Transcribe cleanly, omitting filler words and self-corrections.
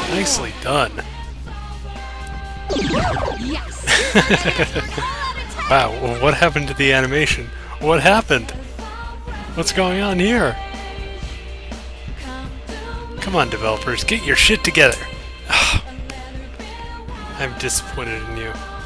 Nicely done. Yes. Wow, well, what happened to the animation? What happened? What's going on here? Come on, developers, get your shit together. I'm disappointed in you.